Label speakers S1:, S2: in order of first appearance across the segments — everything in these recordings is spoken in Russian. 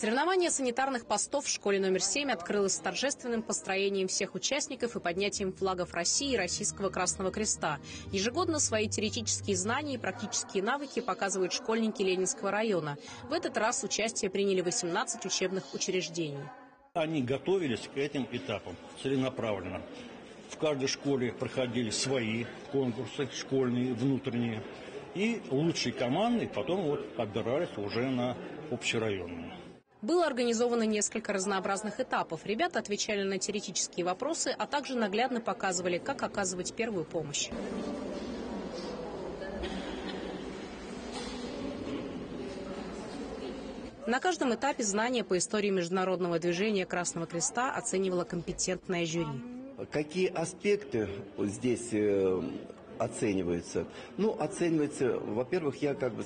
S1: Соревнование санитарных постов в школе номер 7 открылось с торжественным построением всех участников и поднятием флагов России и Российского Красного Креста. Ежегодно свои теоретические знания и практические навыки показывают школьники Ленинского района. В этот раз участие приняли 18 учебных учреждений.
S2: Они готовились к этим этапам целенаправленно. В каждой школе проходили свои конкурсы, школьные, внутренние. И лучшие команды потом отбирались уже на общерайонные.
S1: Было организовано несколько разнообразных этапов. Ребята отвечали на теоретические вопросы, а также наглядно показывали, как оказывать первую помощь. На каждом этапе знания по истории международного движения Красного Креста оценивало компетентное жюри.
S3: Какие аспекты здесь оцениваются? Оценивается, во-первых,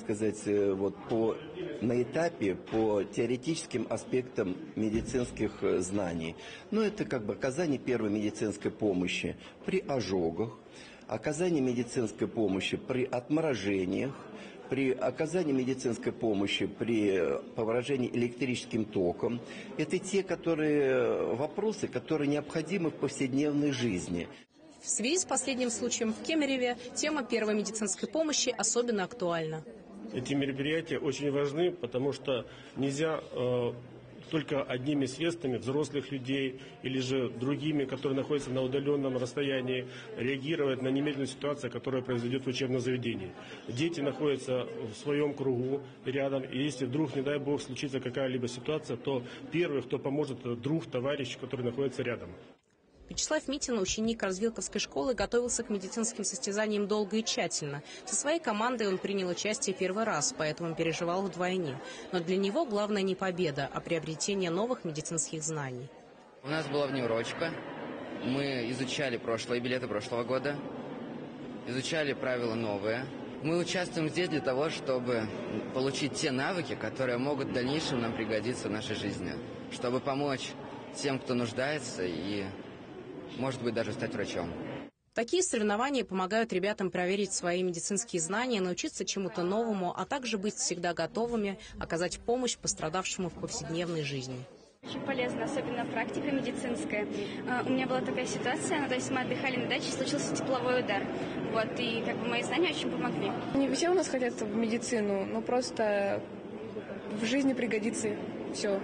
S3: на этапе по теоретическим аспектам медицинских знаний. Это оказание первой медицинской помощи при ожогах, оказание медицинской помощи при отморожениях, при оказании медицинской помощи при поражении электрическим током. Это те вопросы, которые необходимы в повседневной жизни.
S1: В связи с последним случаем в Кемерове тема первой медицинской помощи особенно актуальна.
S4: Эти мероприятия очень важны, потому что нельзя только одними средствами взрослых людей или же другими, которые находятся на удаленном расстоянии, реагировать на немедленную ситуацию, которая произойдет в учебном заведении. Дети находятся в своем кругу рядом, и если вдруг, не дай бог, случится какая-либо ситуация, то первый, кто поможет, друг, товарищ, который находится рядом.
S1: Вячеслав Митин, ученик Развилковской школы, готовился к медицинским состязаниям долго и тщательно. Со своей командой он принял участие первый раз, поэтому переживал вдвойне. Но для него главное не победа, а приобретение новых медицинских знаний.
S5: У нас была внеурочка. Мы изучали билеты прошлого года, изучали правила новые. Мы участвуем здесь для того, чтобы получить те навыки, которые могут в дальнейшем нам пригодиться в нашей жизни, чтобы помочь тем, кто нуждается, и может быть, даже стать врачом.
S1: Такие соревнования помогают ребятам проверить свои медицинские знания, научиться чему-то новому, а также быть всегда готовыми оказать помощь пострадавшему в повседневной жизни.
S6: Очень полезно, особенно практика медицинская. У меня была такая ситуация, мы отдыхали на даче, случился тепловой удар. И мои знания очень помогли.
S7: Не все у нас хотят в медицину, но просто в жизни пригодится все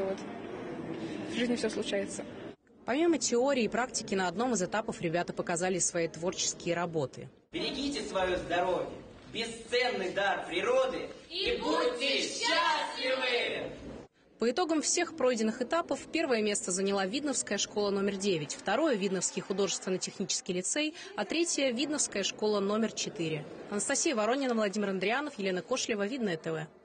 S7: В жизни все случается.
S1: Помимо теории и практики, на одном из этапов ребята показали свои творческие работы.
S8: Берегите свое здоровье, бесценный дар природы, и будьте счастливы!
S1: По итогам всех пройденных этапов первое место заняла Видновская школа номер 9, второе – Видновский художественно-технический лицей, а третье – Видновская школа номер 4. Анастасия Воронина, Владимир Андрианов, Елена Кошлева, Видное ТВ.